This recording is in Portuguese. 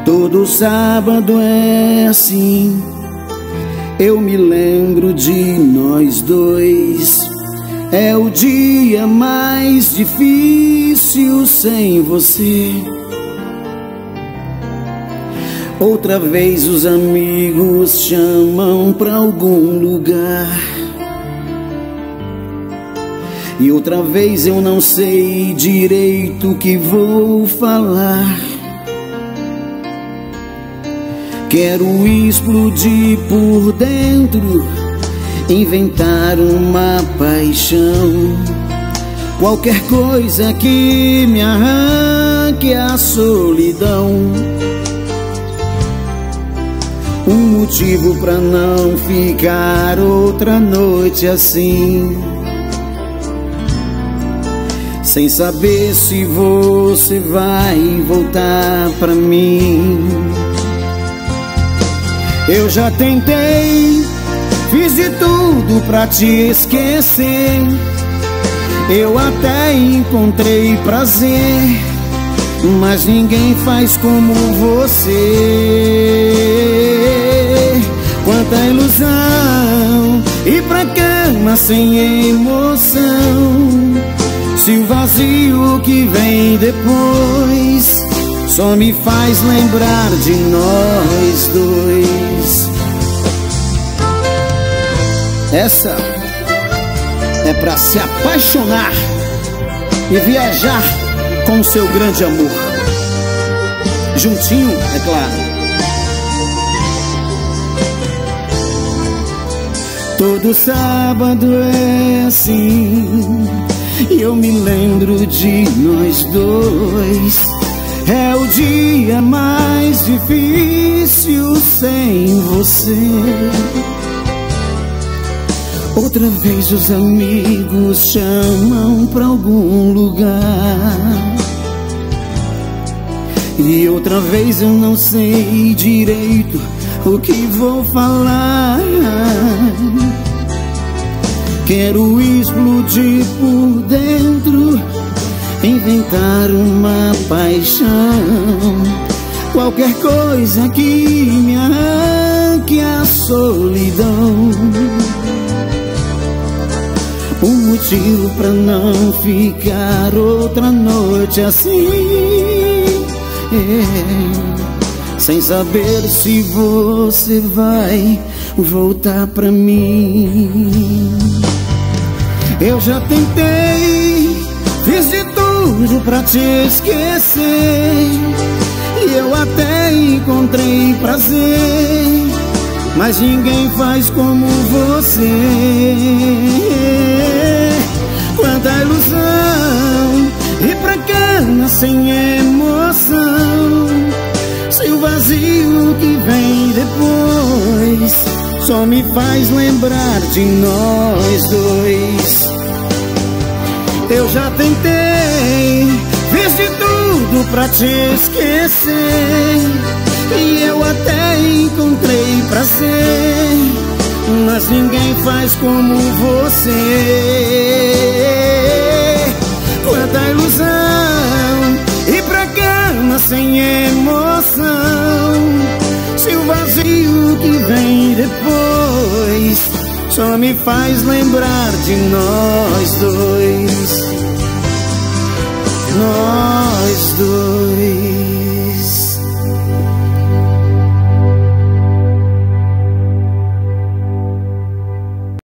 Todo sábado é assim, eu me lembro de nós dois. É o dia mais difícil sem você. Outra vez os amigos chamam pra algum lugar, e outra vez eu não sei direito o que vou falar. Quero explodir por dentro, inventar uma paixão, qualquer coisa que me arranque a solidão. Um motivo pra não ficar outra noite assim, sem saber se você vai voltar pra mim. Eu já tentei, fiz de tudo pra te esquecer. Eu até encontrei prazer, mas ninguém faz como você. Quanta ilusão, ir pra cama sem emoção. Se o vazio que vem depois só me faz lembrar de nós dois. Essa é pra se apaixonar e viajar com seu grande amor, juntinho, é claro. Todo sábado é assim, e eu me lembro de nós dois. É o dia mais difícil sem você. Outra vez os amigos chamam pra algum lugar, e outra vez eu não sei direito o que vou falar. Quero explodir por dentro, inventar uma paixão, qualquer coisa que me arranque a solidão. Um motivo pra não ficar outra noite assim, sem saber se você vai voltar pra mim. Eu já tentei, fiz de tudo pra te esquecer, e eu até encontrei prazer, mas ninguém faz como você. Quanta ilusão, ir pra cama sem emoção. Se o vazio que vem depois só me faz lembrar de nós dois. Eu já tentei, fiz de tudo pra te esquecer, e eu até encontrei prazer, mas ninguém faz como você. Quanta ilusão, ir pra cama sem emoção. Se o vazio que vem depois só me faz lembrar de nós dois.